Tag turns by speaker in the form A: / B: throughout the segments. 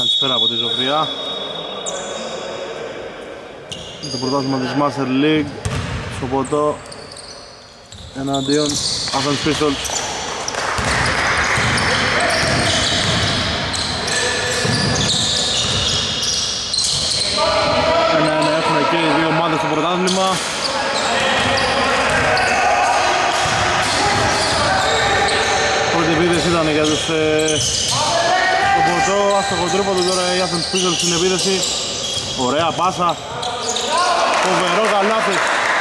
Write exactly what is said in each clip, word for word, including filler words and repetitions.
A: Καλησπέρα από τη Ζωφριά. Το πρωτάθλημα της Master League Σοποτό εναντίον Athens Pistols. Ένα-ένα έχουν και οι δύο ομάδες στο πρωτάθλημα. Πρώτη επίθεση ήταν για τους ε, Σοποτό, άστοχο τρίποντο, τώρα η Athens Pistols στην επίθεση. Ωραία πάσα, φοβερό καλάθι.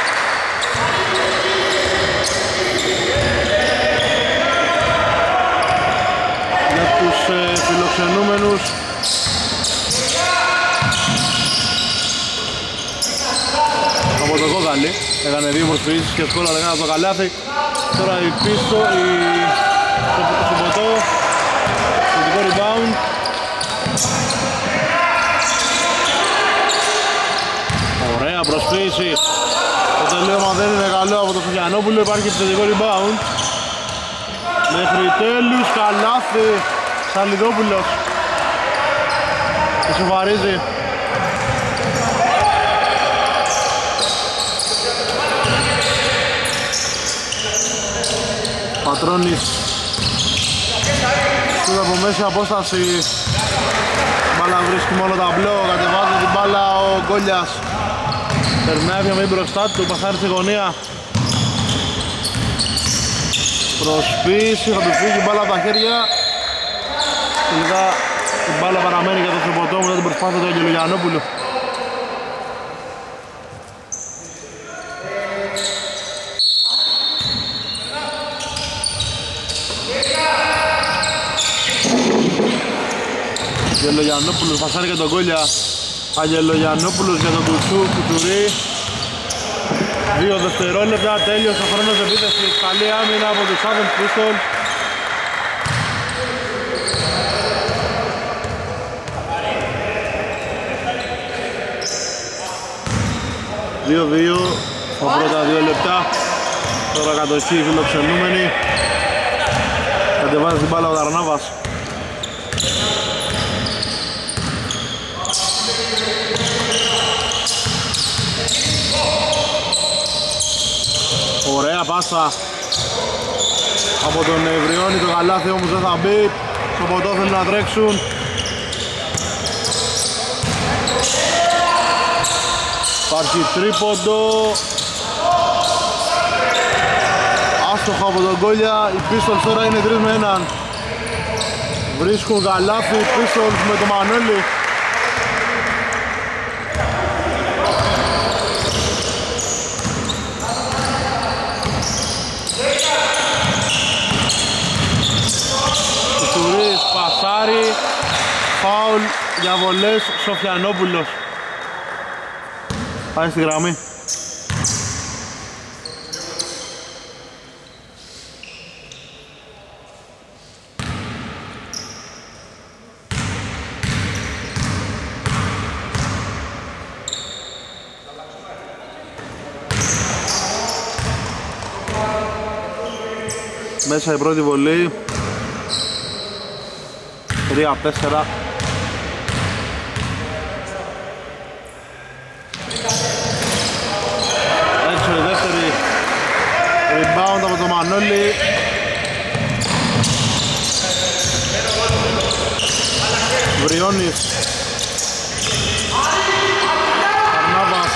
A: Για τους ε, φιλοξενούμενους. Από το Κόκαλη έκανε δύο προσποιήσεις και σκόλαρε ένα από το καλάθι. Τώρα η πίσω, η Σοποτό, θετικό rebound. Ωραία προσποίηση. Το τελείωμα δεν είναι καλό από το Σοφιανόπουλο, υπάρχει θετικό rebound. Μέχρι τέλους καλάθι Σαλιδόπουλος. Ισοφαρίζει. Πατρώνης. Σούτ από μέση απόσταση. Μπάλα βρίσκει μόνο ταμπλό, κατεβάζει την μπάλα ο Γκόλιας. Περνάει μια μήνυ μπροστά του, πασάρει στη γωνία. Προσπίση, θα του φύγει η μπάλα από τα χέρια. Τελικά η μπάλα παραμένει για το Σοποτό μετά την προσπάθεια του Αγγελογιαννόπουλου. Αγγελογιαννόπουλος πασάρει για τον Γκόλια. Αγγελογιαννόπουλος για τον Κουτσού, Κουτσουρί. Δύο δευτερόλεπτα, τέλειος ο χρόνος επίθεσης. Καλή άμυνα από τους Athens Pistols. δύο δύο τα πρώτα δύο λεπτά. Τώρα κατοχή οι φιλοξενούμενοι. Κατεβάζει την μπάλα ο Δαρνάβας. Ωραία πάσα από τον Ευριώνη, το καλάθι όμως δεν θα μπει. Στο ποτό θέλουν να τρέξουν. Υπάρχει τρίποντο. Άστοχο από τον Γκόλια. Οι Pistols τώρα είναι τρεις με έναν. Βρίσκουν καλάθι οι Pistols με το Μανώλη. Πασάρι, φάουλ για βολές, Σοφιανόπουλος. Πάει στη γραμμή. Μέσα η πρώτη βολή. τρία τέσσερα. Έξω η δεύτερη. Rebound από το Μανώλη. Βριώνης. Καρνάβας.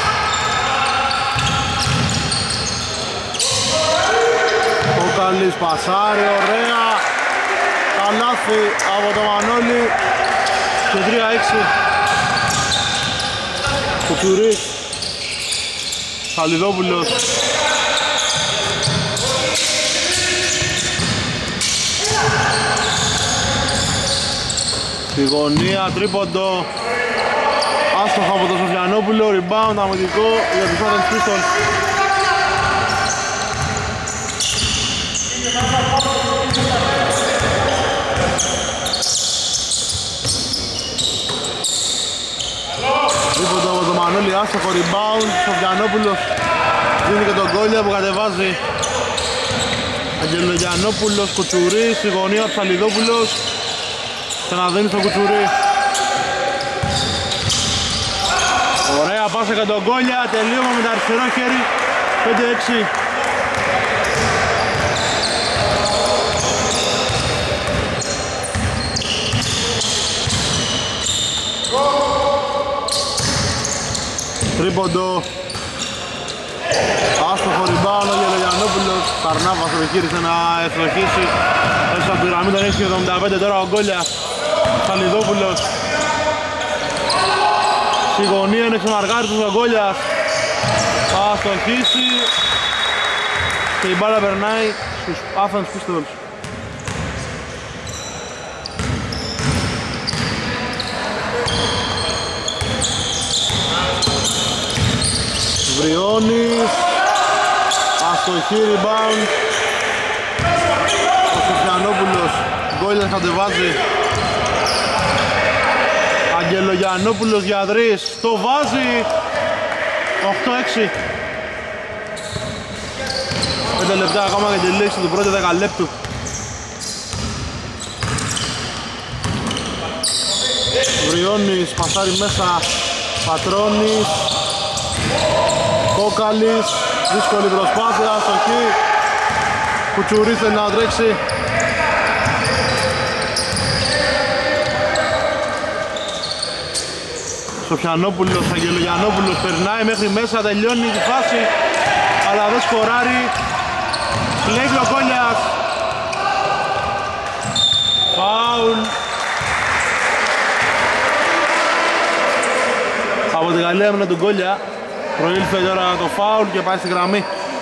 A: Κόκαλης πασάρι, ωραία. Καλάθι από το Μανώλη και τρία έξι. Κουτσουρής, Χαλιδόπουλος. Στη γωνία τρίποντο. Άστοχο από το Σοφιανόπουλο, rebound αμυντικό για τους Athens Pistols. Τρίποντο από το Μανώλη, άστοχο rebound. Σοφιανόπουλος δίνει και τον Γκόλια που κατεβάζει. Αγγελογιαννόπουλος, Κουτσουρί, στη γωνία Ψαλιδόπουλος. Ξαναδίνει στον Κουτσουρί. Ωραία πάσα για τον Γκόλια, τελείωμα με το αριστερό χέρι, πέντε έξι. Τρίποντο. Άστοχο ριμπάουντ ο Γελογιαννόπουλος. Καρνάβας επιχείρησε να ευστοχίσει. Έσω από τη γραμμή των έξι εβδομήντα πέντε, τώρα ο Γκόλιας. Σαλιδόπουλος. Στη γωνία είναι ξεμαργάριτος ο Γκόλιας. Θα αστοχίσει. Και η μπάλα περνάει στους Athens Pistols. Βριώνης, αστοχή rebound. Ο Σοφιανόπουλος, Γκόλιας κατεβάζει. Αγγελογιαννόπουλος για τρεις, το βάζει. οκτώ έξι. πέντε λεπτά ακόμα για τη λήξη του πρώτου δεκαλέπτου. Βριώνης, πασάρει μέσα. Πατρώνης. Κόκαλης, δύσκολη προσπάθεια, αστοχή. Κουτσουρής θέλει να τρέξει. Σοφιανόπουλος, Αγγελογιαννόπουλος περνάει μέχρι μέσα, τελειώνει τη φάση, αλλά δεν σκοράρει. Κλέβει ο Γκόλιας. Φάουλ. Από τη Γαλλία έμεινε του Γκόλια. Προήλθε τώρα το φάουλ και πάει στη γραμμή.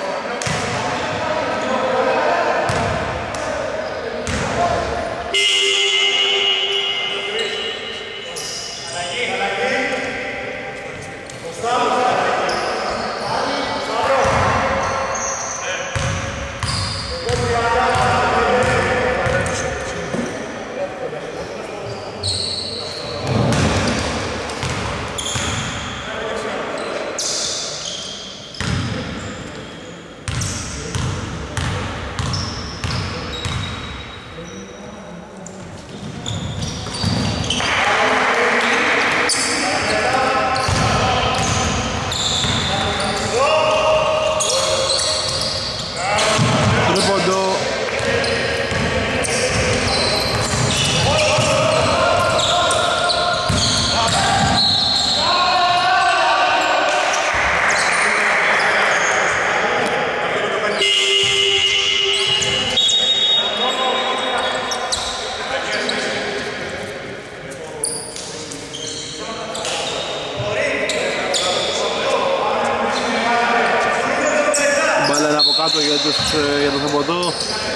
A: Για το Θεποτό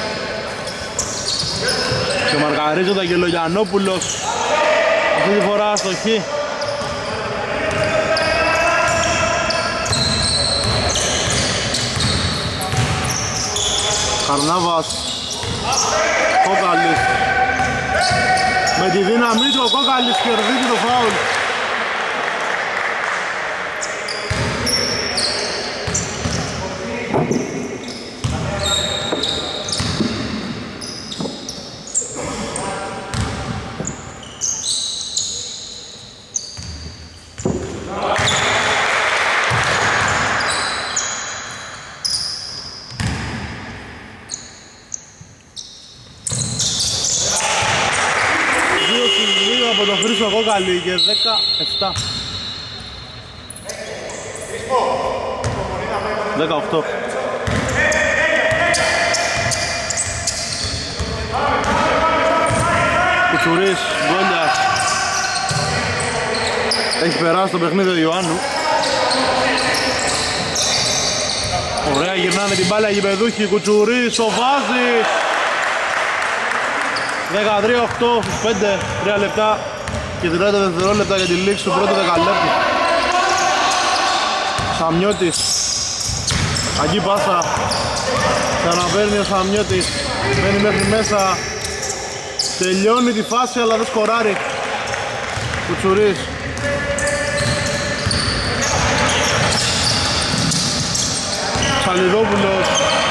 A: και μαρκαρίζει ο Αγγελογιαννόπουλος, αυτή τη φορά αστοχή. Καρνάβας, Κόκαλης, με τη δύναμή του ο Κόκαλης κερδίζει το φάουλ. Κόκαλη και δέκα επτά. δεκαοκτώ. Κουτσουρής, Γκόλιας. Έχει περάσει το παιχνίδι ο Ιωάννου. Ωραία, γυρνάνε την μπάλα οι γηπεδούχοι. Κουτσουρής, το βάζει. δεκατρία οκτώ στους πέντε, τρία λεπτά και τριάντα δευτερόλεπτα για τη λήξη του πρώτου δεκαλέπτου. Σαμιώτης, αγγί πάσα, ξαναπαίρνει ο Σαμιώτης, μένει μέχρι μέσα, τελειώνει τη φάση αλλά δεν σκοράρει. Κουτσουρής. Σαλιδόπουλος.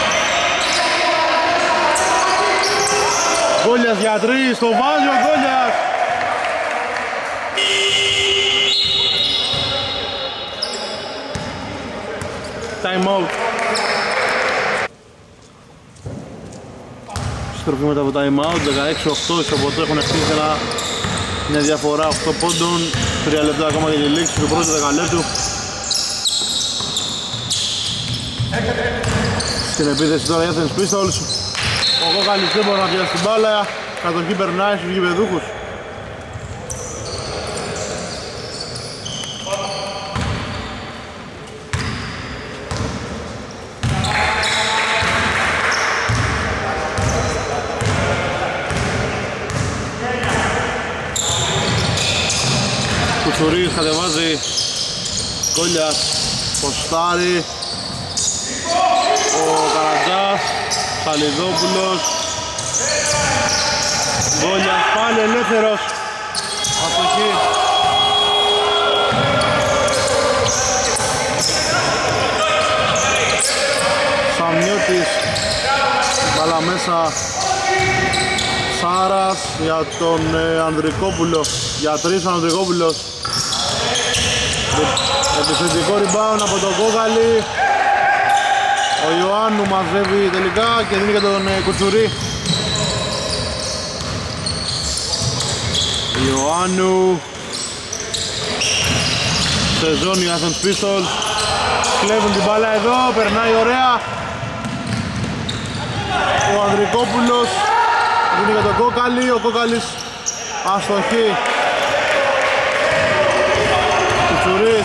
A: Γκόλιας για τρεις, το βάζει ο Γκόλιας. time out. Στροφή μετά από time out, δεκαέξι οκτώ στο ποτό έχουν χτίσει ένα, μια διαφορά οκτώ πόντων, τρία λεπτά ακόμα για τη λήξη του πρώτου δεκαλέπτου. Στην επίθεση τώρα η Athens Pistols, ο Κόκαλης δεν μπορεί να πιάσει την μπάλα, κατοχή περνάει στους γηπεδούχους. Κουτσουρής κατεβάζει, Κόλλιας, ποστάρι, ο Καρατζάς, Σαλιδόπουλος, Κόλλιας πάλι ελεύθερος, αστοχή. Σαμιώτης, μπάλα μέσα, Σάρας για τον ε, Ανδρικόπουλο, για τρεις ο Ανδρικόπουλος. Επιθετικό rebound από τον Κόκαλη. Ο Ιωάννου μαζεύει τελικά και δίνει και τον ε, Κουτσουρί. Ιωάννου, σεζόν οι Athens Pistols, κλέβουν την μπάλα εδώ, περνάει ωραία. Ο Ανδρικόπουλος δίνει για τον Κόκαλη, ο Κόκαλης αστοχή. Κουτσουρής,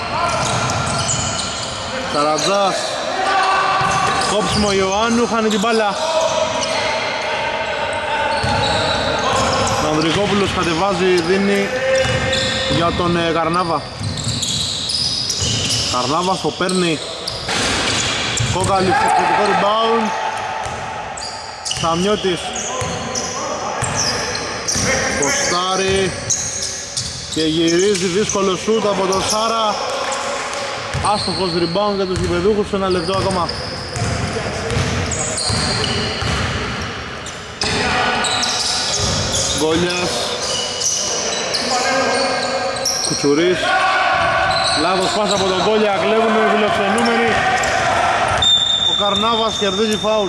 A: Καρατζάς, κόψιμο Ιωάννου, χάνει την μπάλα. Ο Ανδρικόπουλος κατεβάζει, δίνει για τον ε, Καρνάβα. Καρνάβας το παίρνει. Κόκαλης, εξαιρετικό rebound. Σαμιώτης, ποστάρι και γυρίζει, δύσκολο σούτ από τον Σάρα. Άστοχος rebound για τους γηπεδούχους, ένα λεπτό ακόμα. Γκόλιας, Κουτσουρής, λάθος πάσα από τον Γκόλια, κλέβουνε φιλοξενούμενοι. Ο Καρνάβας κερδίζει φάουλ.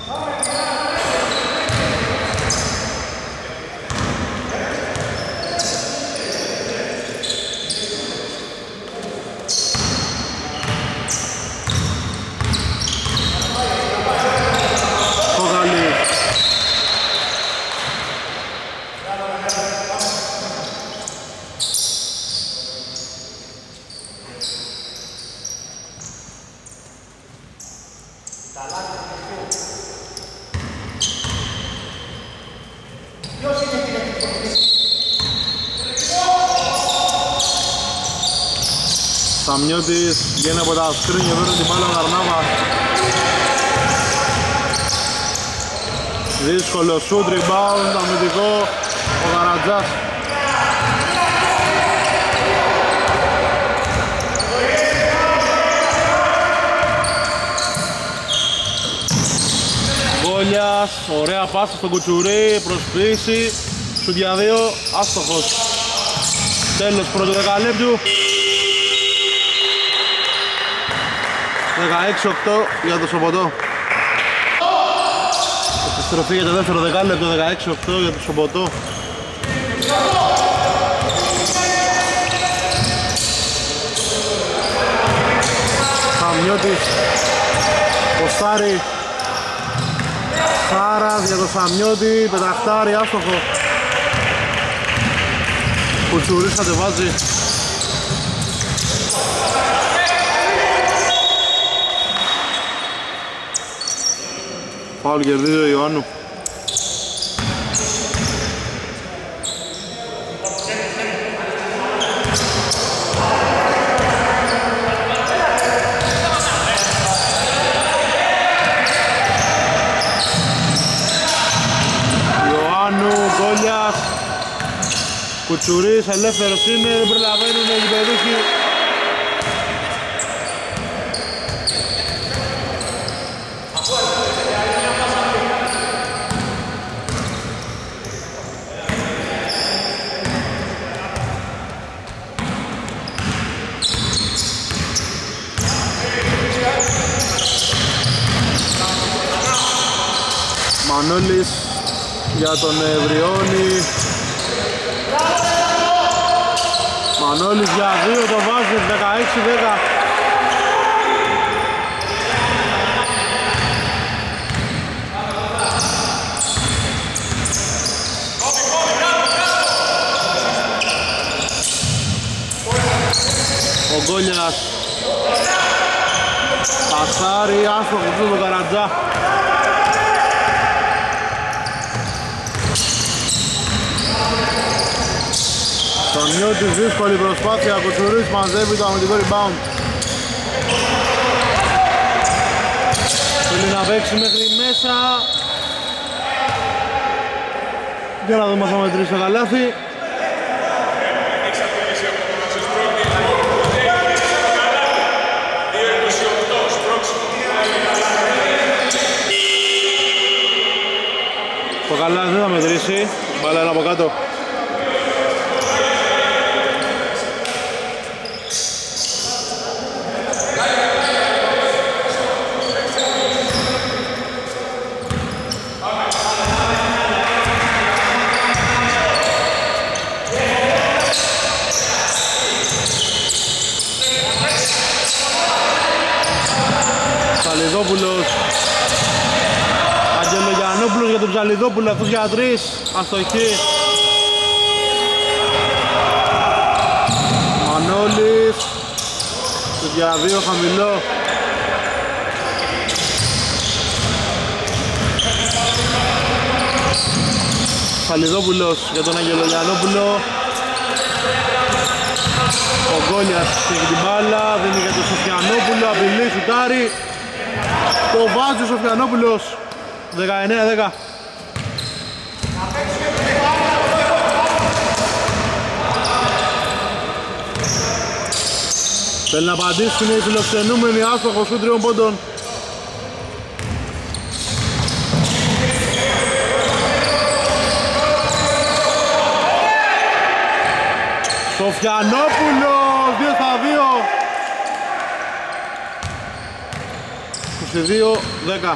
A: Σαμιώτης βγαίνει από τα σκριν και παίρνει την μπάλα ο Καρνάβα. Δύσκολο shoot, rebound, αμυντικό ο Καρατζάς. Γκόλιας, ωραία πάσα στον Κουτσουρί, προσποίηση, σουτ για δύο, άστοχος. Τέλος πρώτου δεκαλέπτου. δεκαέξι οκτώ για το Σοποτό. Επιστροφή για το δεύτερο δεκάλεπτο, δεκαέξι οκτώ για το Σοποτό. Σαμιώτης, ποστάρι, Σάρας για το Σαμιώτη, πεταχτάρι, άστοχο. Κουτσουρής κατεβάζει. Φάουλ κερδίζει ο Ιωάννου. Ιωάννου, Γκόλιας, Κουτσουρής, ελεύθερος είναι, δεν προλαβαίνουν οι παιδούχοι. Μανώλης για τον Ευριώνη. Μανώλης για δύο, το βάζει δεκαέξι δέκα. Ο Γκόλιας πασάρει, άστοχο του τον Καρατζά. Στον Νιώτης δύσκολη προσπάθεια, Κουτσουρής μαζεύει το αμυντικό rebound. Θέλει να παίξει μέχρι μέσα. Για να δούμε αν θα μετρήσει το καλάθι. Το καλάθι δεν θα μετρήσει, μπάλα είναι από κάτω. Ψαλιδόπουλος, Αγγελογιαννόπουλος για τον Ψαλιδόπουλο, αυτός για τρεις, αστοχή. Μανώλης, για δύο χαμηλό. Ψαλιδόπουλος για τον Αγγελογιαννόπουλο. Ο Γκόλιας έχει την μπάλα, δίνει για τον Σοφιανόπουλο, απειλή, σουτάρει. Το βάζει ο Σοφιανόπουλος, δεκαεννέα δέκα. Θέλει να απαντήσουν οι φιλοξενούμενοι, άστοχο σου τριών πόντων. Σοφιανόπουλος, δύο στα δύο. είκοσι δύο δέκα.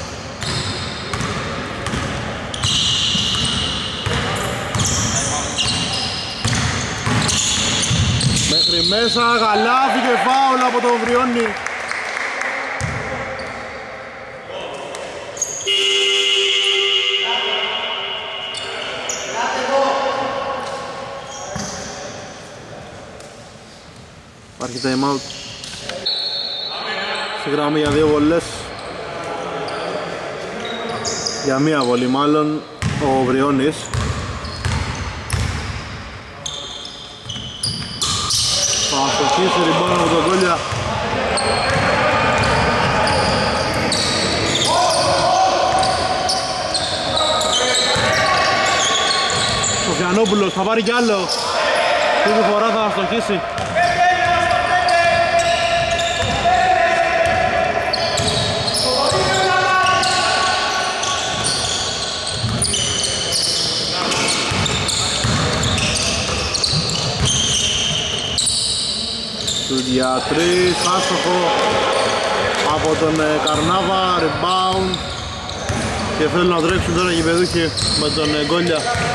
A: Μέχρι μέσα, γαλάφι και φάουλ από τον Βριώνη. Υπάρχει time out. Στη γραμμή για δύο βολές. Για μία βολή μάλλον ο Βριώνης. Θα αστοχίσει ριμπάνω από τον Γκόλια. Σοφιανόπουλος θα πάρει κι άλλο. Αυτή τη φορά θα αστοχίσει. Για τρεις, άστοχο από τον Καρνάβα, rebound και θέλουν να τρέξουν τώρα οι γηπεδούχοι με τον Γκόλια.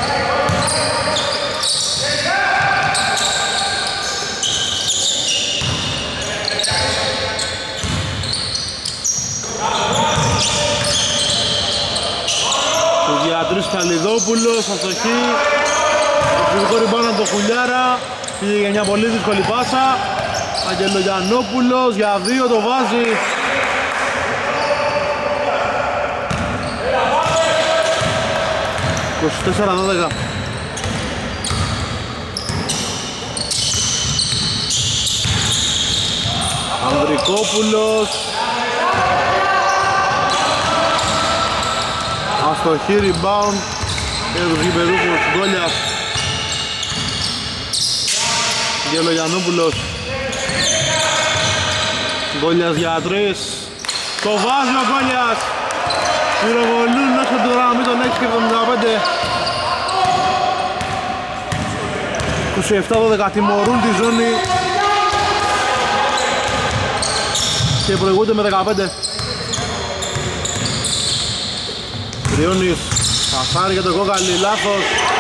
A: Του για τρεις Καλιδόπουλος, αστοχή, εξαιρετικό rebound από τον Χουλιάρα, πήγε για μια πολύ δύσκολη πάσα. Αγγελογιαννόπουλος για δύο, το βάζει. είκοσι τέσσερα δώδεκα. Ανδρικόπουλος, αστοχή, rebound και τους γηπεδούχους Γκόλιας. Αγγελογιαννόπουλος, Γκόλιας για τρεις, το βάζει ο Γκόλιας. Πυροβολούν μέχρι το γραμμή των έξι και εβδομήντα πέντε. είκοσι επτά δώδεκα, τιμωρούν τη ζώνη και προηγούνται με δεκαπέντε. Τριώνης, πασάρει για τον Κόκαλη, λάθος.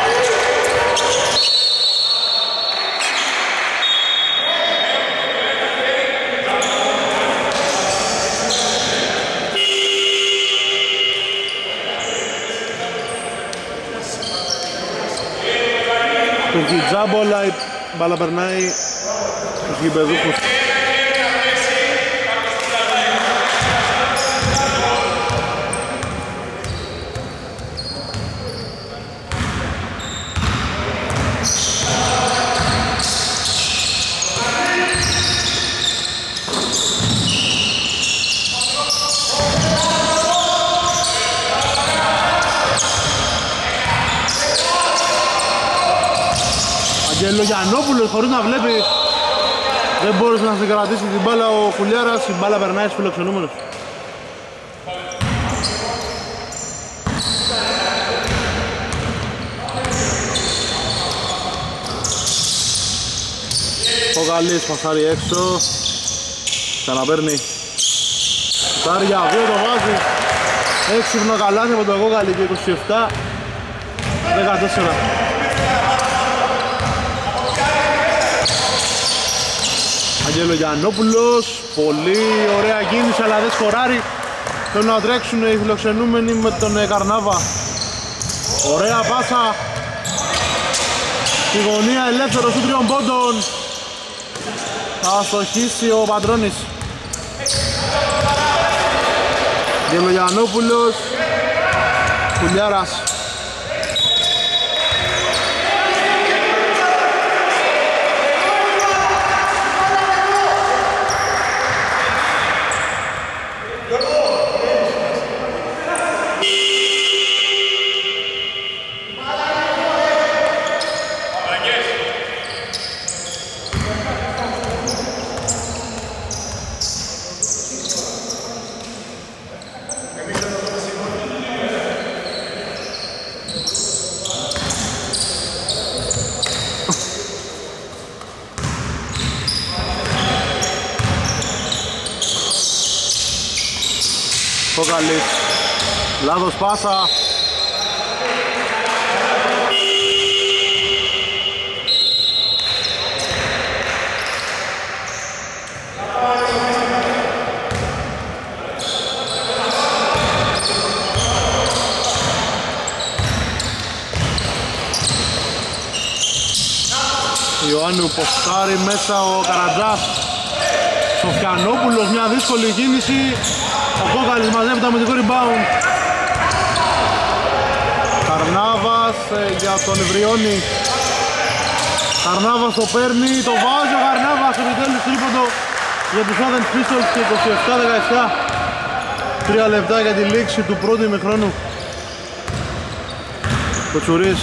A: Του Κιτζάμπολα η μπάλα περνάει στους γηπεδούχους. Αγγελογιαννόπουλος χωρίς να βλέπει, δεν μπόρεσε να συγκρατήσει την μπάλα ο Κουλιάρας, η μπάλα περνάει στους φιλοξενούμενους. Ο Γαλλής πασάρει έξω, ξαναπαίρνει σουτάρει για δύο, το βάζει. Έξυπνο καλάθι από τον Γόγαλη και είκοσι επτά δεκατέσσερα. Αγγελογιαννόπουλος, πολύ ωραία κίνηση αλλά δεν σκοράρει. Θέλουν να τρέξουν οι φιλοξενούμενοι με τον Καρνάβα. Ωραία πάσα στη γωνία, ελεύθερος του τριών πόντων. Θα στοχίσει ο Πατρώνης. Αγγελογιαννόπουλος, Κουλιάρας. Κόκαλης, λάθος πάσα. Ιωάννου ποστάρει μέσα ο Καρατζάς. Σοφιανόπουλος, μια δύσκολη κίνηση. Ο Κόκαλης μαζεύει το αμυντικό rebound. Καρνάβας ε, για τον Ιβριώνη. Καρνάβας το παίρνει, το βάζει ο Καρνάβας επιτέλους τρίποντο για τους Athens Pistols και είκοσι επτά δεκαεπτά. Τρία λεπτά για τη λήξη του πρώτου ημιχρόνου. Κοτσουρής,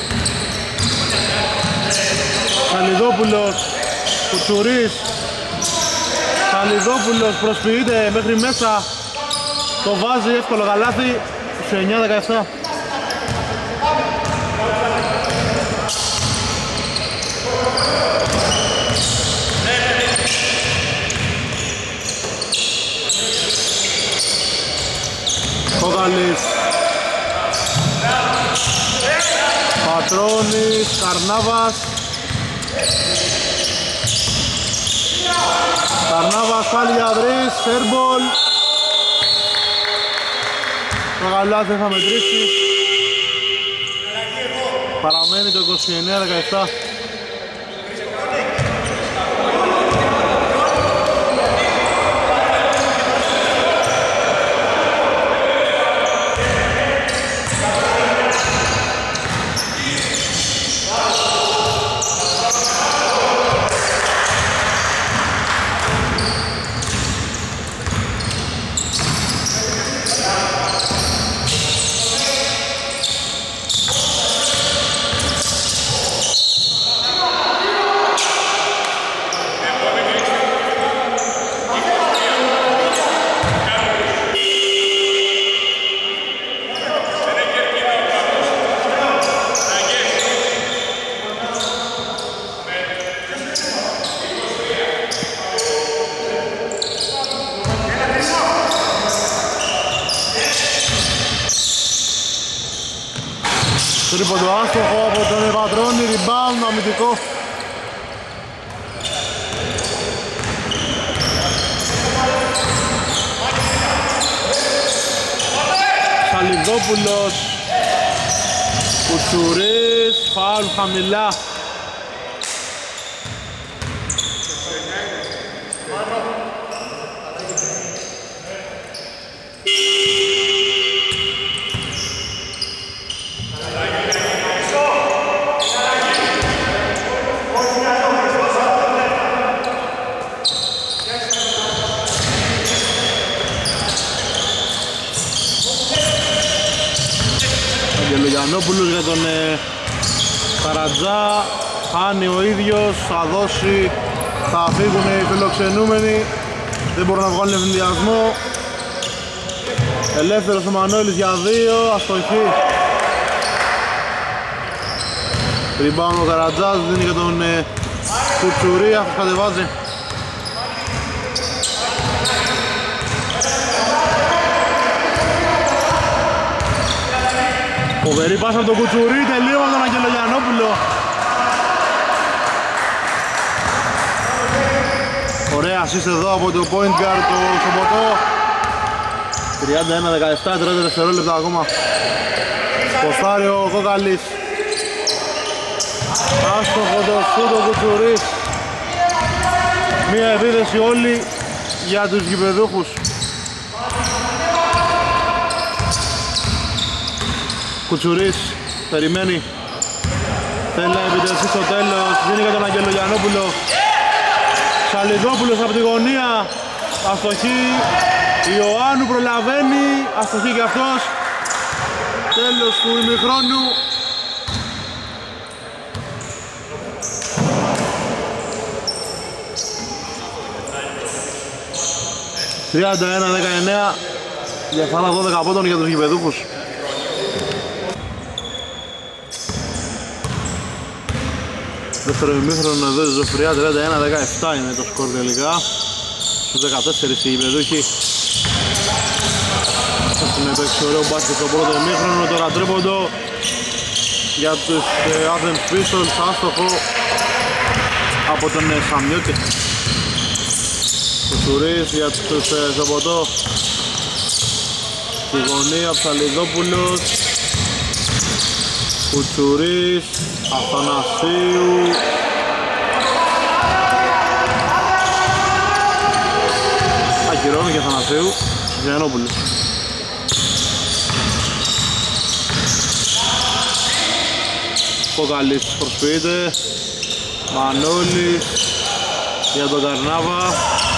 A: Σαλιδόπουλος, Κοτσουρής, Σαλιδόπουλος προσποιείται μέχρι μέσα. Το βάζει εύκολο καλάθι σε εννιά δεκαεπτά. Κόκαλης, Πατρώνης, Καρνάβας. Καρνάβας πάλι για τρεις, airball. Το καλάθι θα μετρήσει. Παραμένει το είκοσι εννιά δεκαεπτά. Τρίποντο άστοχο από τον Πατρώνη, rebound αμυντικό. Σαλιδόπουλος, Κουτσουρής, φάουλ χαμηλά. Αγγελογιαννόπουλος για τον ε, Καρατζά, χάνει ο ίδιος, θα δώσει, θα φύγουν οι φιλοξενούμενοι, δεν μπορούν να βγάλουν ευνηδιασμό. Ελεύθερος ο Μανώλης για δύο, αστοχή. Rebound ο Καρατζάς, δίνει για τον ε, Κουτσουρί, αυτός κατεβάζει. Φοβερή πάσα από τον Κουτσουρί, τελείωμα από τον Αγγελογιαννόπουλο. Ωραία assist εδώ από το point guard το Σοποτό. τριάντα ένα δεκαεπτά, τριάντα δευτερόλεπτα ακόμα. Ποστάρει ο Κόκαλης. Άστοχο το σούτ ο Κουτσουρής. Μία επίδεση όλη για τους γηπεδούχους. Κουτσουρής περιμένει, θέλει να επιτευχθεί στο τέλος, δίνει για τον Αγγελογιαννόπουλο. Σαλιδόπουλος από τη γωνία, αστοχή. Ιωάννου προλαβαίνει, αστοχή και αυτός. Τέλος του ημιχρόνου. τριάντα ένα δεκαεννέα, διαφορά δώδεκα πόντων για τους γηπεδούχους. Δεύτερο ημίχρονο εδώ στη Ζωφριά, τριάντα ένα δεκαεπτά είναι το σκορ τελικά. Στους δεκατέσσερις οι γηπεδούχοι έχουν παίξει ωραίο μπάσκετ στο πρώτο ημίχρονο. Τώρα τρίποντο για τους ε, Athens Pistols, άστοχο από τον ε, Σαμιώτη. Κουτσουρής για τους ε, Σοποτό. Στη γωνία Ψαλιδόπουλος, Κουτσουρής, Αθανασίου. Ακυρώνει και Αθανασίου. Γιαννόπουλος. Κόκαλης προσποιείται. Μανώλης για τον Καρνάβα.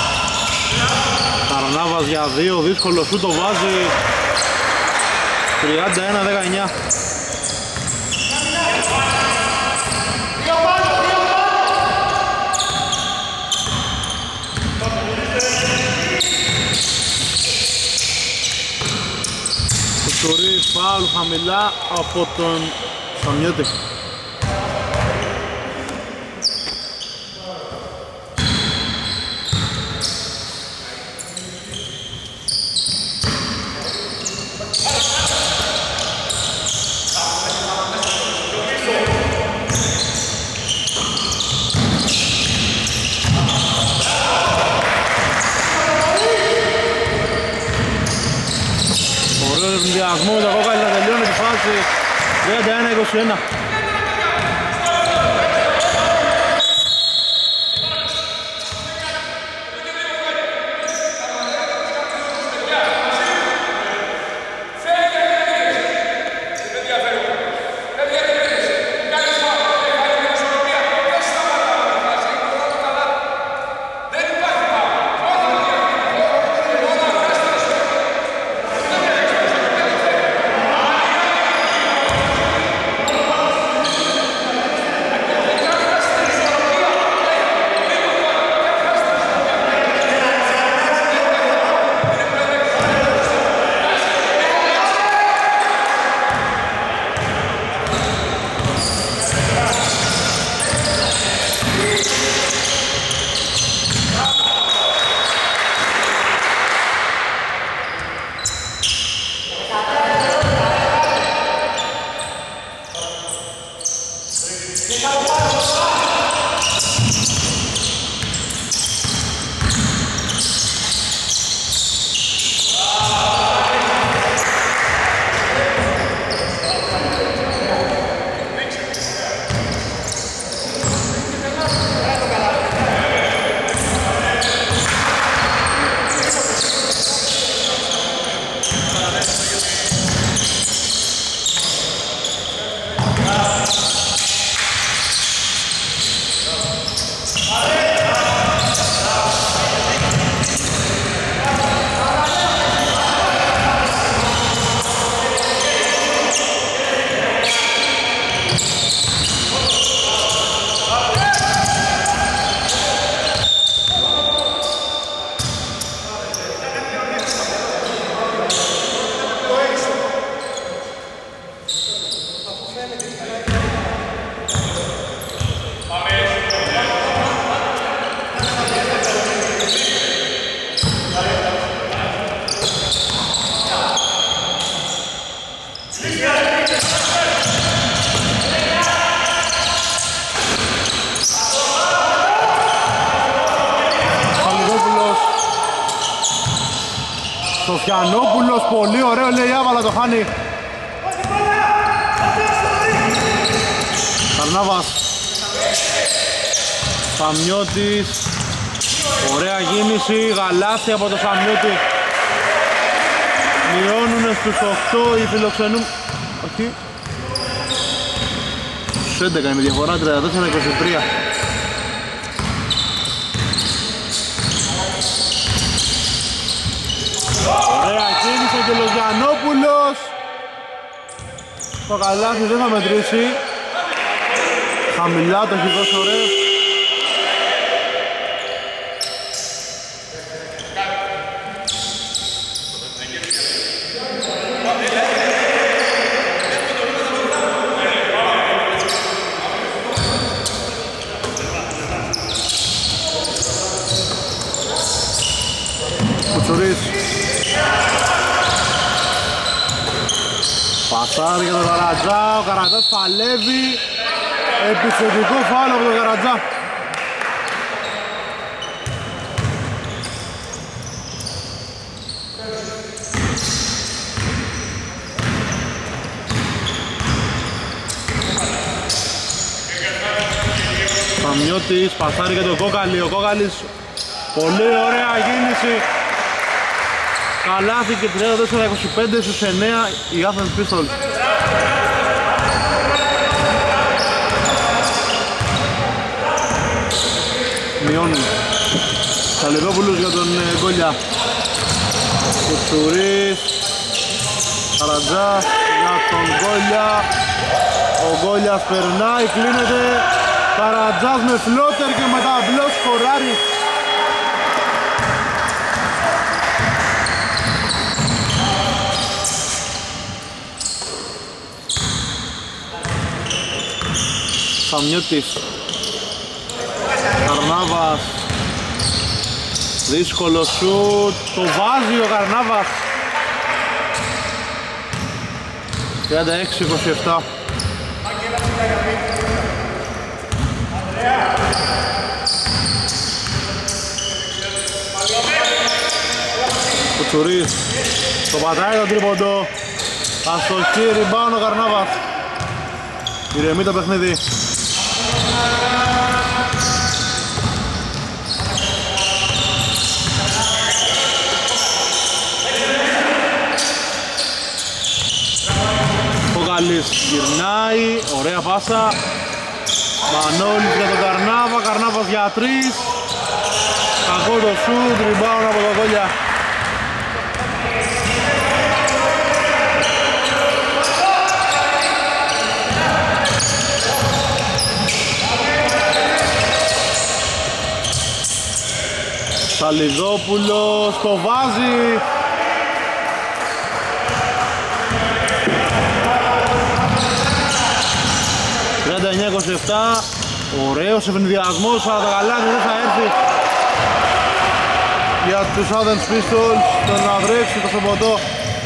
A: Καρνάβας για δύο, δύσκολο σου το βάζει. τριάντα ένα δεκαεννέα. Κουτσουρής, φάουλ χαμηλά από τον Σαμιώτη. Διασμό με το Κόκαλη να τελειώνει τη φάση. τριάντα ένα είκοσι ένα. Σαλιδόπουλος, Σοφιανόπουλος, πολύ ωραίο λέει άβαλα, το χάνει. Καρνάβας, Σαμιώτης, ωραία κίνηση, γαλάθη από το Σαμιώτη. Μειώνουνε στους οκτώ οι φιλοξενούν... Όχι. Στους έντεκα είναι η διαφορά, τριάντα τέσσερα είκοσι τρία. Ωραία κίνηση και ο Λογιανόπουλος. Το καλάθι δεν θα μετρήσει. Χαμηλά το έχει δώσει ωραίο. Κουτσουρής. Πασάρι για τον Καρατζά, ο Καρατζάς παλεύει. Επιθετικό φάουλ από τον Καρατζά. Σαμιώτης, πασάρι για τον Κόκαλη, ο Κόκαλης πολύ ωραία κίνηση. Καλάθι και τριάντα τέσσερα είκοσι πέντε στους εννέα η Athens Pistols. Μειώνουν. Σαλιδόπουλος για τον ε, Γκόλια. Κουτσουρής. Καρατζάς για τον Γκόλια. Ο Γκόλιας περνάει, κλείνεται. Καρατζάς με φλότερ και μετά μπλος σκοράρει. Σαμιώτης, Καρνάβας, δύσκολο σουτ, το βάζει ο Καρνάβας. τριάντα έξι είκοσι επτά. Κουτσουρής, το πατάει το τρίποντο. Αστοχή, ριμπάουν ο Καρνάβας. Ηρεμεί το παιχνίδι. Κόκαλης γυρνάει, ωραία πάσα. Μανώλης για τον Καρνάβα, Καρνάβας για τρεις. Κακό το σουτ, rebound από τον Γκόλια. Σαλιδόπουλος το βάζει. τριάντα εννιά είκοσι επτά. Ωραίος ευνηδιασμός, αλλά το καλάθι δεν θα έρθει για τους Athens Pistols. Τον να βρέξει το σωματό.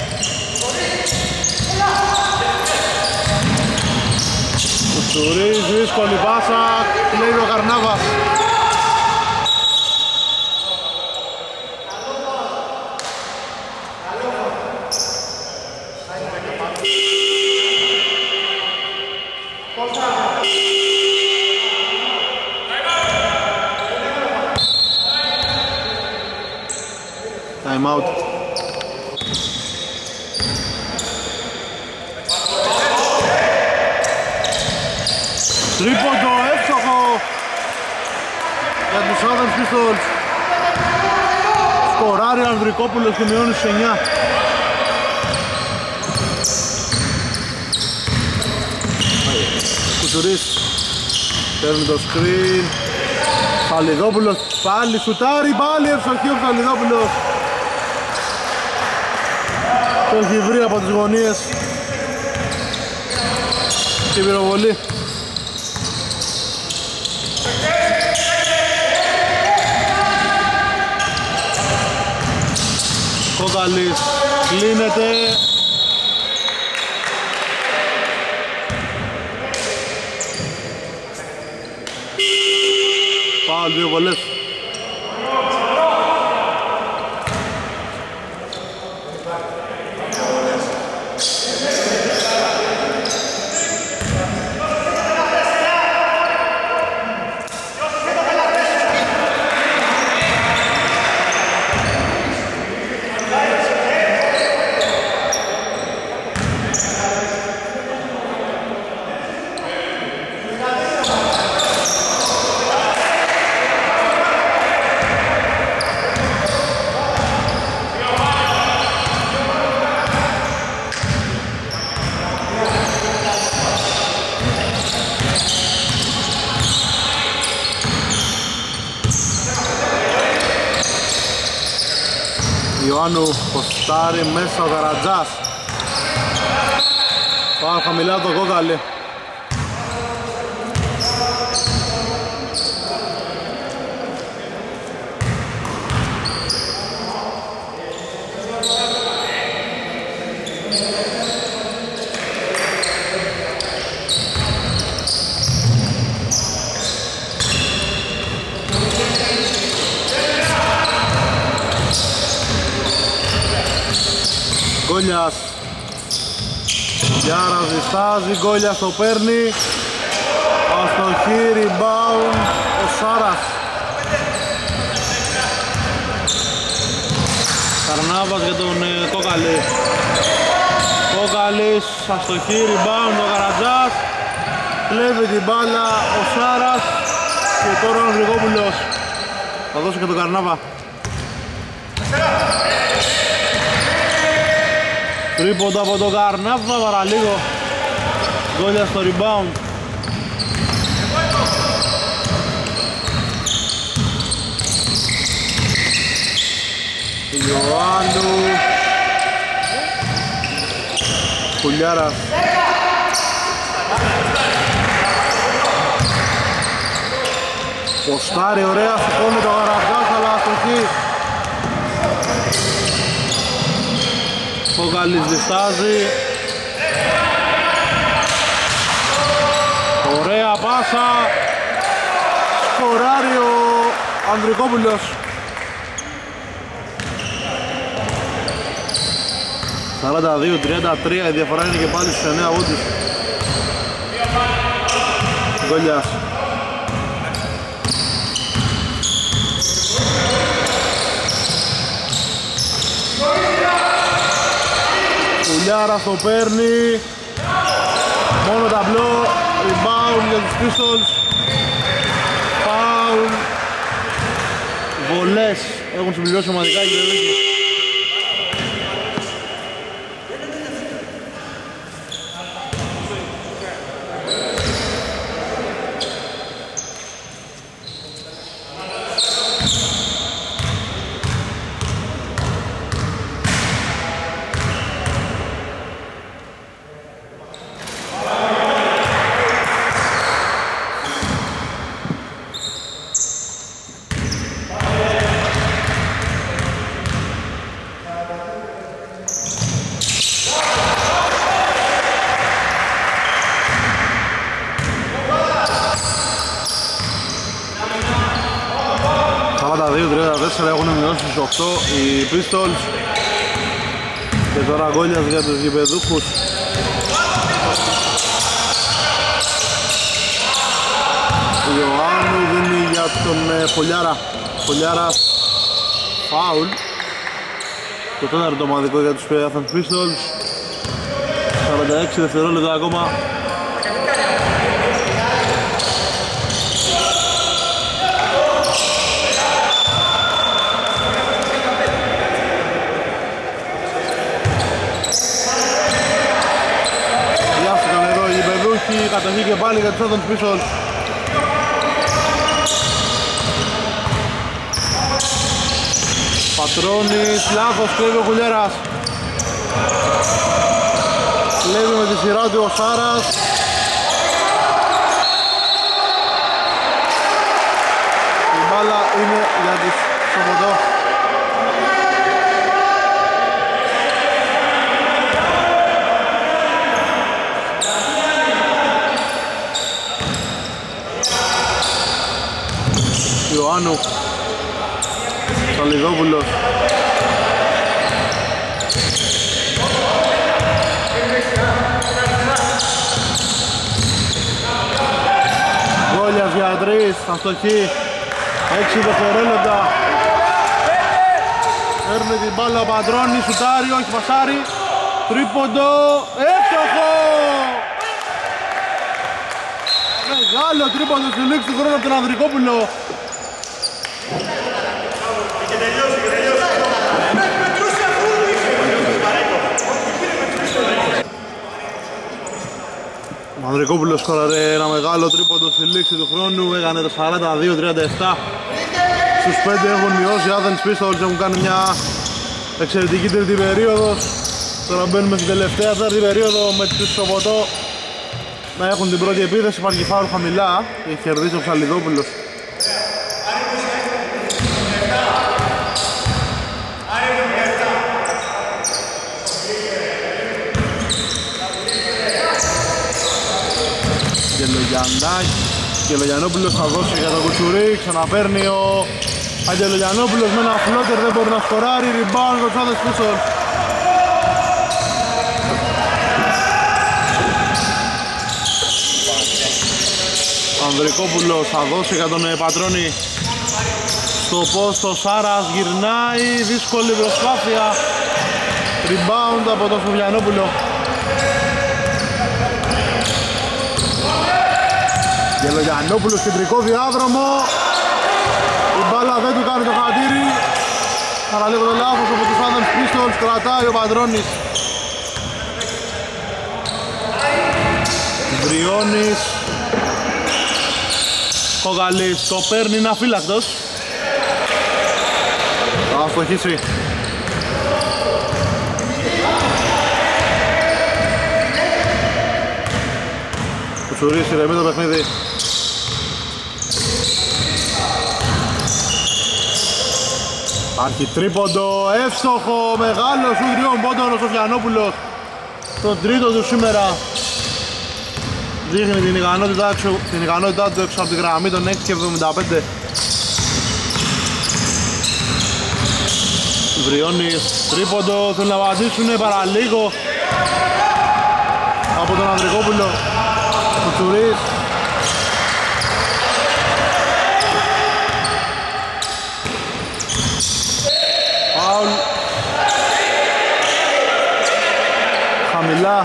A: Κουτσουρής, δύσκολη πάσα, κλέβει ο Καρνάβας. Time out. Τρίποντο εύστοχο για τους Athens Pistols. Σκοράρει ο Ανδρικόπουλος και μειώνει στους εννιά. Κουτσουρής παίρνει το screen. Σαλιδόπουλος πάλι σουτάρει, πάλι ευστοχή ο Σαλιδόπουλος. Το έχει βρει από τις γωνίες και πυροβολή. Κόκαλης κλείνεται. Φάουλ, δύο βολές. Ιωάννου ποστάρει μέσα ο Γαρατζάς. Πάω χαμηλά το κόκαλι. Γκόλιας, Γιάρας διστάζει, Γκόλιας το παίρνει. Αστοχή, rebound, ο Σάρας. Καρνάβας για τον ε, Κόκαλη. Κόκαλης, αστοχή, rebound, ο Γαρατζάς. Κλέβει την μπάλα ο Σάρας. Και τώρα ο Γρηγόπουλος. Θα δώσω και τον Καρνάβα. Τρίποντα από τον Καρνάβα, παραλίγο. Γκόλια στο rebound. Ιωάννου. Κουλιάρας. Ποστάρει ωραία, σηκώνει το Γαρατζάς, αλλά αστοχή. Ο Γάλλης διστάζει. Ωραία πάσα. Σκοράρει ο Ανδρικόπουλος. σαράντα δύο τριάντα τρία, η διαφορά είναι και πάλι στους εννέα πόντους. Γκόλιας. Κουλιάρας το παίρνει. Μόνο ταμπλό. Rebound για τους Pistols. Foul. Βολές έχουν συμπληρώσει ομαδικά και δεν. Έχουν μειώσει στους οκτώ οι Pistols. Και τώρα Γκόλιας για τους γηπεδούχους. Ιωάννου δίνει για τον ε, Πολιάρα. Πολιάρας φάουλ. Το τέταρτο ομαδικό για τους Athens Pistols. σαράντα έξι δευτερόλεπτα ακόμα. Κατοχή και πάλι για τους Athens Pistols. Πατρώνης, λάθος, κλέβει ο Κουλιέρας. Κλέβει με τη σειρά του ο Σάρας. Η μπάλα είναι για τους Σοφοντό. Παπαμάνου. Σαλιδόπουλος. Γκόλιας για τρεις, αστοχή. Έξι δευτερόλεπτα. Παίρνει την μπάλα ο Παντρώνης, σουτάρει, όχι πασάρει. Τρίποντο, εύστοχο! Μεγάλο τρίποντο στη λήξη του χρόνου από τον Ανδρικόπουλο. Ο Ανδρικόπουλος σκόραρε ένα μεγάλο τρίποντο στη λήξη του χρόνου, έκανε το σαράντα δύο τριάντα επτά. Στους πέντε έχουν μειώσει οι Athens Pistols, έχουν κάνει μια εξαιρετική τρίτη περίοδο. Τώρα μπαίνουμε στην τελευταία τέταρτη περίοδο με τη Σοποτό να έχουν την πρώτη επίθεση. Υπάρχει φάουλ χαμηλά και έχει κερδίσει ο Ψαλιδόπουλος. Αγγελογιαννόπουλος θα δώσει για τον Κουτσουρί, ξαναπαίρνει ο Αγγελογιαννόπουλος με ένα φλότερ, δεν μπορεί να σκοράρει, rebound το Athens Pistols. Ανδρικόπουλος θα δώσει για τον Πατρώνη στο πόστο, Σάρας γυρνάει, δύσκολη προσπάθεια, rebound από τον Σουβιανόπουλο. Γελογιαννόπουλος κεντρικό διάδρομο, η μπάλα δεν του κάνει το χατήρι, άρα λίγο το λάθος από τους Athens Pistols, κρατάει ο Πατρώνης. Βριώνης, Κογαλής το παίρνει, είναι αφύλακτος. Θα αστοχίσει. Κουτσουρής ηρεμεί το παιχνίδι. Υπάρχει τρίποντο, εύστοχο, μεγάλο σουτ τριών πόντων ο Σοφιανόπουλος. Το τρίτο του σήμερα. Δείχνει την ικανότητά του, την ικανότητά του έξω από τη γραμμή των έξι και εβδομήντα πέντε. Βριώνης, τρίποντο, θέλουν να απαντήσουνε παραλίγο από τον Ανδρικόπουλο. Κουτσουρής. Φάουλ. Χαμηλά.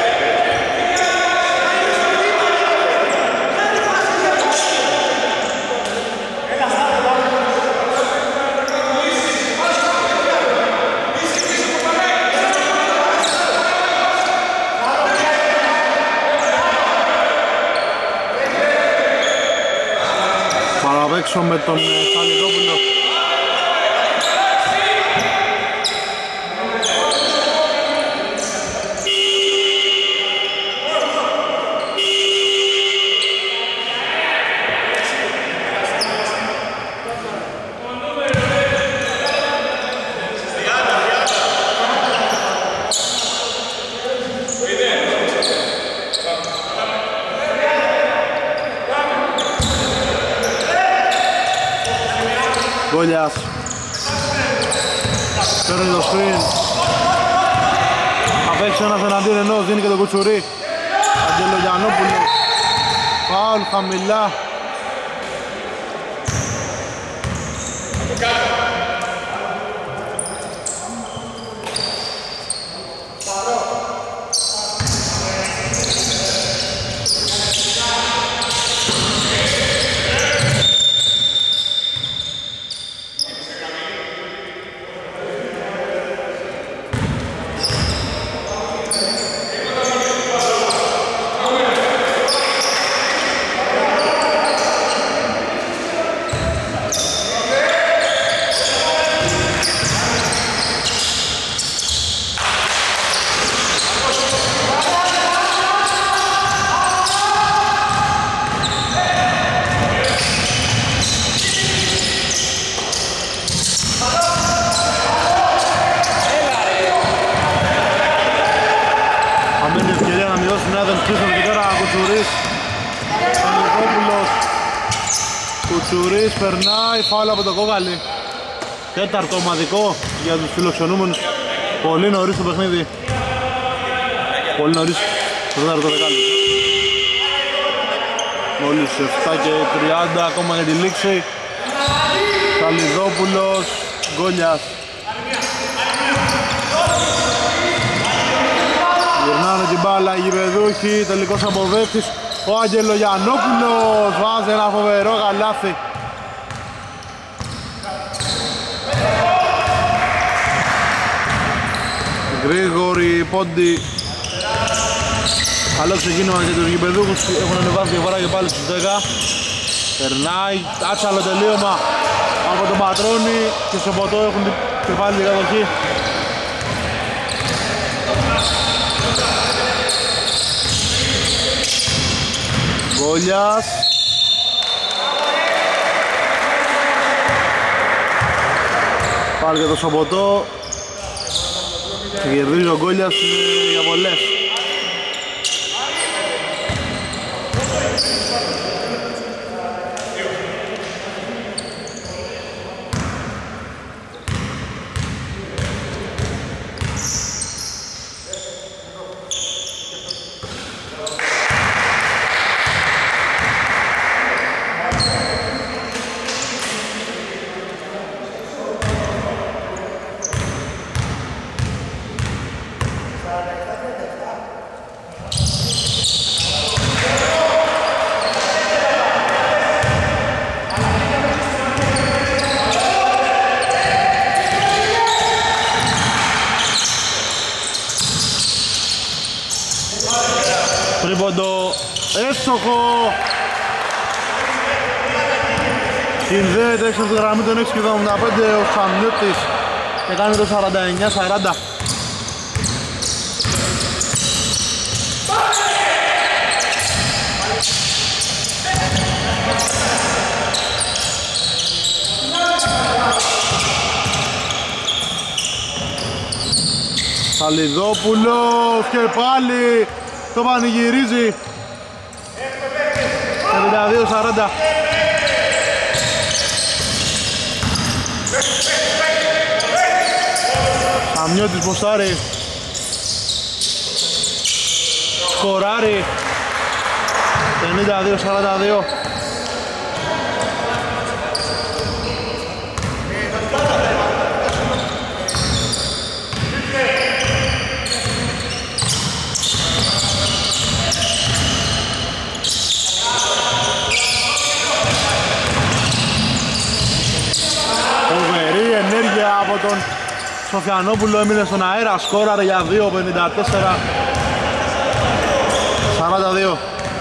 A: Παραβέξω με τον Σαλιδόπουλο. Γκόλιας παίρνει το screen, θα παίξει ένας εναντίον ενός, δίνει και τον Κουτσουρί. Αγγελογιαννόπουλο, φάουλ χαμηλά. Κουτσουρής περνάει, φάουλ από το κόκαλι. Τέταρτο ομαδικό για τους φιλοξενούμενους. Πολύ νωρίς το παιχνίδι. Πολύ νωρίς το τέταρτο δεκάλεπτο. Μόλις επτά και τριάντα ακόμα για τη λήξη. Σαλιδόπουλος, Γκόλιας. Γυρνάνε την μπάλα οι γηπεδούχοι, τελικός αποδέκτης. Ο Αγγελογιαννόπουλος βάζει ένα φοβερό καλάθι. Γρήγορη πόντι. Καλό ξεκίνημα για τους γηπεδούχους, έχουν ανεβάσει διαφορά και πάλι στους δέκα. Περνάει, άτσαλο τελείωμα από τον Πατρώνη και στο ποτό έχουν και πάλι την κατοχή. Γκόλιας. Πάλι για το Σοποτό. Και κερδίζει ο Γκόλιας για πολλές. Τρίποντο εύστοχο. Συνδέεται έξω από τη γραμμή των έξι και εβδομήντα πέντε ο Σαμιώτης και κάνει το σαράντα εννιά σαράντα. Σαλιδόπουλος και πάλι το πανηγυρίζει. πενήντα δύο σαράντα. Σαμιώτης ποστάρει. Σκοράρει. πενήντα δύο σαράντα δύο. Από τον Σοφιανόπουλο έμεινε στον αέρα, σκόραρε για δύο πενήντα τέσσερα σαράντα δύο.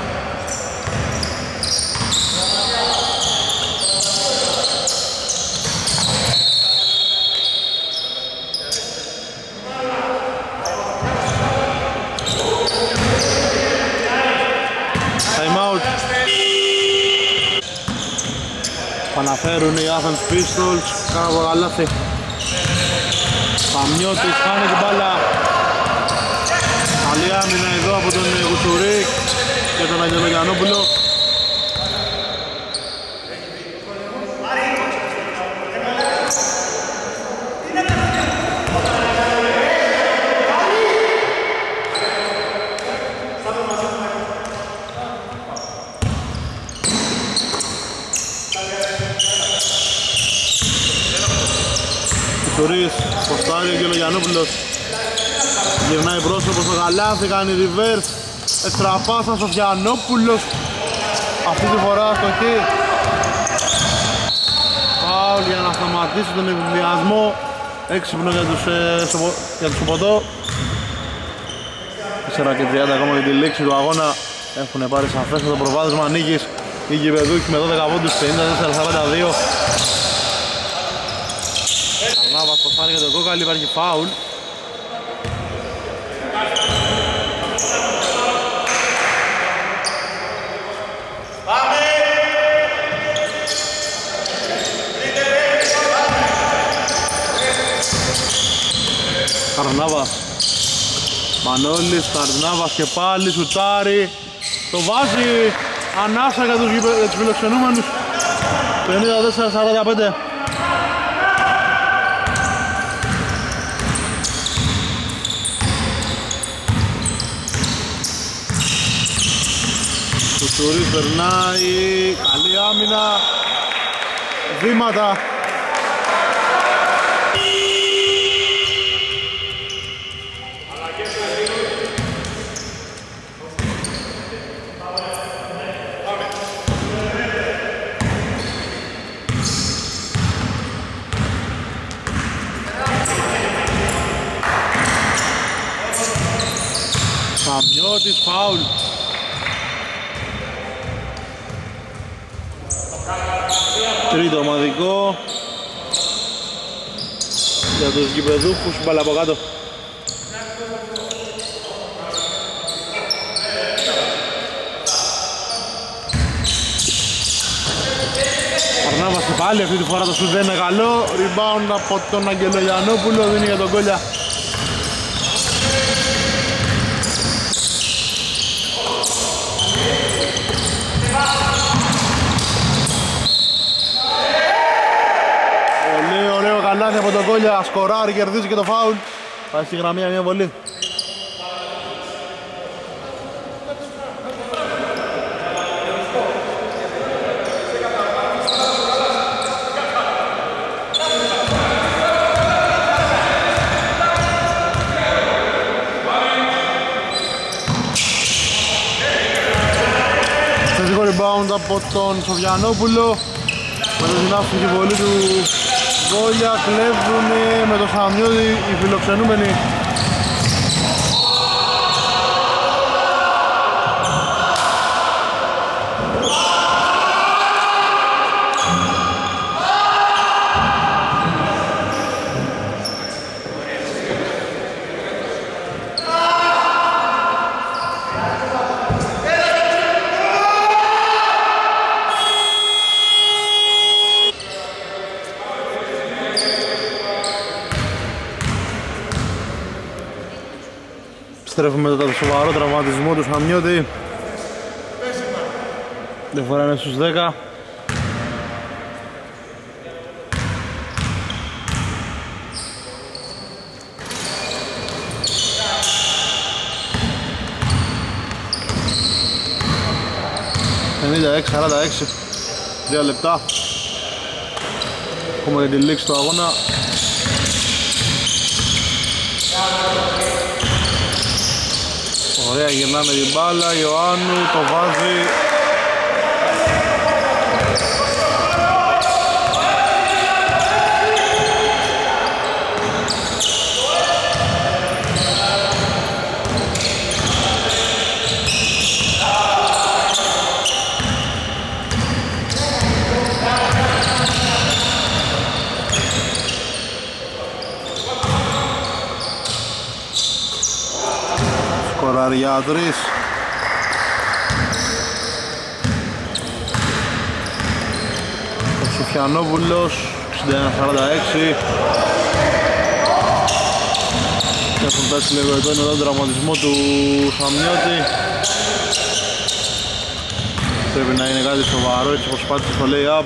A: Time out. Παναφέρουν οι Athens Pistols, κάνω από καλάθι. Σαμιώτης χάνει την μπάλα. Καλή άμυνα εδώ από τον Κουτσουρί και τον Αγγελογιαννόπουλο. Κουτσουρής, ποστάρει ο Αγγελογιαννόπουλος. Γυρνάει πρόσωπο στο καλάθι, κάνει reverse. Εξτραπάσα Σοφιανόπουλος. Αυτή τη φορά αστοχή. Φάουλ για να σταματήσει τον εκβιασμό. Έξυπνο για τους, ε, σοπο, για τους Σοποτό. τέσσερα και τριάντα ακόμα για τη λήξη του αγώνα. Έχουν πάρει σαφέστατο προβάδισμα νίκης οι γηπεδούχοι με δώδεκα πόντους, πενήντα τέσσερα σαράντα δύο. Καρνάβας προσπάθει για το κόκαλι, υπάρχει φάουλ. Καρνάβας, Μανώλης, Καρνάβας και πάλι σουτάρει. Το βάζει, ανάσα για τους, για τους φιλοξενούμενους. πενήντα τέσσερα σαράντα πέντε. Κουτσουρής περνάει, καλή άμυνα, βήματα. Σαμιώτης, φάουλ. Τρίτο ομαδικό για τους γηπεδούχους, μπάλα από κάτω. Αρνάβας και πάλι, αυτή τη φορά το σουτ δεν είναι καλό. Rebound από τον Αγγελογιαννόπουλο, δίνει για τον Κόλια. Καλάθι από τον Κόλια, σκοράρει, κερδίζει και το φάουλ. Πάει στη γραμμή μια βολή. Θετικό rebound από τον Σοβιανόπουλο. Με το δυνάφτηκε η βολή του Κόλια, κλέβουν με το Σαμιώδη οι φιλοξενούμενοι. Στρέφουμε μετά το σοβαρό τραυματισμό του Σαμιώτη. Δεν φορά είναι στους δέκα. πενήντα έξι σαράντα έξι. Δύο λεπτά. Έχουμε για τη λήξη του αγώνα. Ωραία, γυρνάμε την μπάλα, Ιωάννου το βάζει. Για τρεις. Ο Σοφιανόπουλος εξήντα ένα σαράντα έξι. Έχουν πέσει λίγο εδώ, είναι εδώ τον τραυματισμό του Σαμιώτη. Πρέπει να είναι κάτι σοβαρό, έτσι πως πάτησε στο lay-up.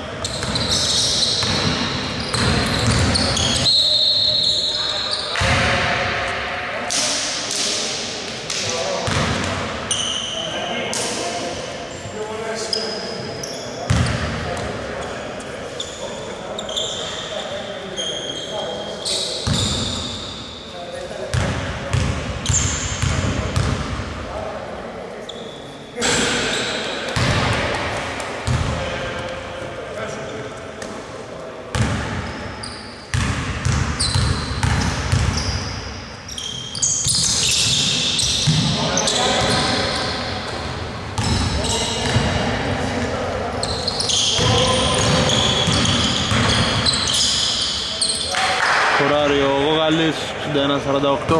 A: εξήντα ένα σαράντα οκτώ.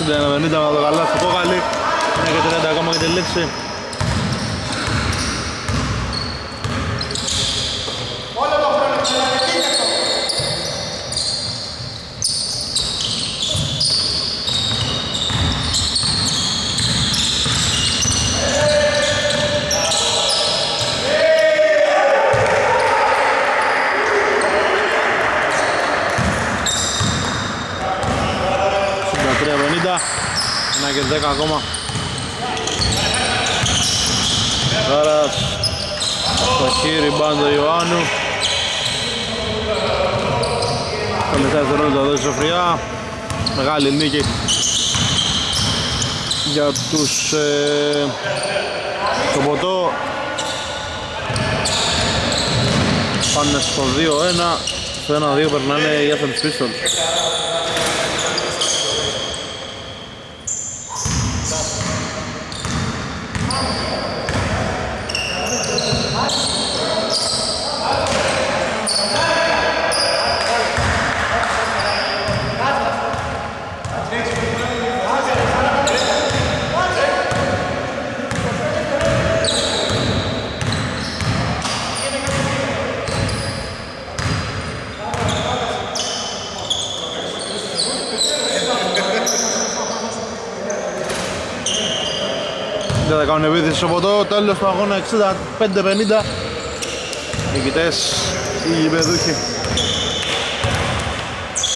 A: εξήντα ένα πενήντα με το καλά στο κόκαλι. Είναι και τριάντα ακόμα και τελείξει. Ένα και δέκα ακόμα. Κάρας στο χείρι, μπάντο Ιωάννου. Τελευταία δευτερόλεπτα εδώ στη Σοφριά. Μεγάλη νίκη για τους ε, το ποτό. Πάνε στο δύο ένα. Στο ένα δύο περνάνε οι Athens Pistols. Δεν θα κάνουν επίθεση στο ποτό, τέλος του αγώνα εξήντα πέντε πενήντα. Νικητές οι γηπεδούχοι.